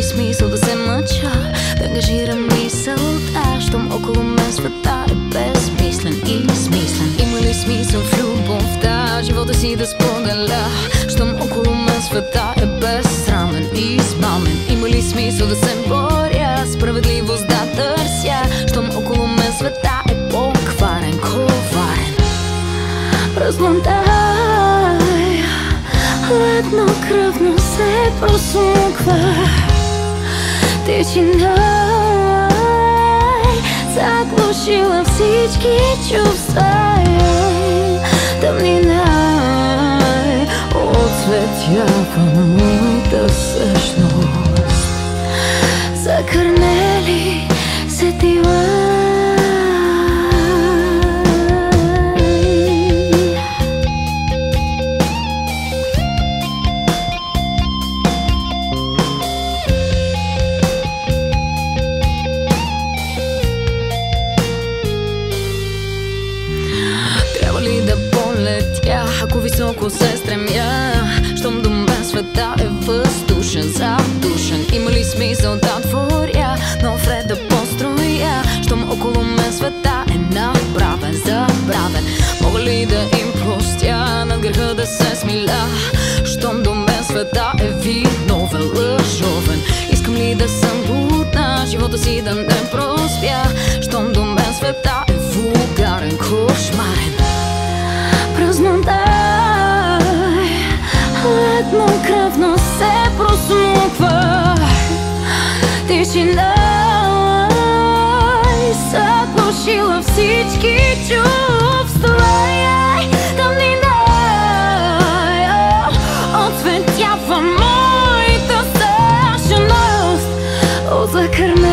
смисъл да се мъча, да ангажирам мисълта, щом около мен света е безсмислен и смислен? Има ли смисъл в любовта, живота си да споделя, щом около мен света е безсрамен и измамен? Има ли смисъл да се боря, справедливост да търся, щом около мен света е покварен, коварен? Размонтай, хладнокръвно се просмуква тишина, заглушила всички чувства. Тъмнина отсветява моята същност. Закърнели сетива. Ако високо се стремя, щом до мен света е въздушен, задушен? Има ли смисъл да творя нов ред да построя, щом около мен света е направен, забравен? Мога ли да им простя, над греха да се смиля, щом до мен света е виновен, лъжовен? Искам ли да съм будна, живота си да не проспя, щом до мен света е вулгарен, кошмарен? Празнота хладнокръвно се просмуква тишина, заглушила всички чувства. Тъмнина отсветява моята същност. От закърнели